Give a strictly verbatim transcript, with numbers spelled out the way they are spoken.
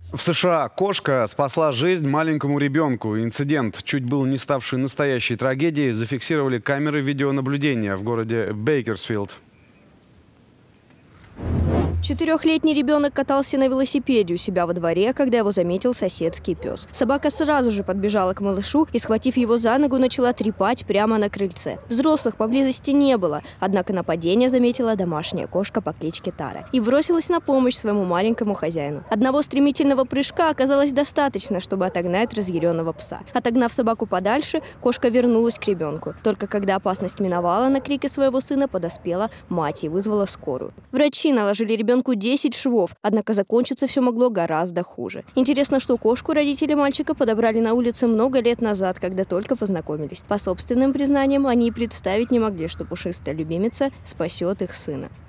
В США кошка спасла жизнь маленькому ребенку. Инцидент, чуть было не ставший настоящей трагедией, зафиксировали камеры видеонаблюдения в городе Бейкерсфилд. Четырехлетний ребенок катался на велосипеде у себя во дворе, когда его заметил соседский пес. Собака сразу же подбежала к малышу и, схватив его за ногу, начала трепать прямо на крыльце. Взрослых поблизости не было, однако нападение заметила домашняя кошка по кличке Тара и бросилась на помощь своему маленькому хозяину. Одного стремительного прыжка оказалось достаточно, чтобы отогнать разъяренного пса. Отогнав собаку подальше, кошка вернулась к ребенку. Только когда опасность миновала, на крики своего сына подоспела мать и вызвала скорую. Врачи наложили ребенку ребенку десять швов, однако закончиться все могло гораздо хуже. Интересно, что кошку родители мальчика подобрали на улице много лет назад, когда только познакомились. По собственным признаниям, они и представить не могли, что пушистая любимица спасет их сына.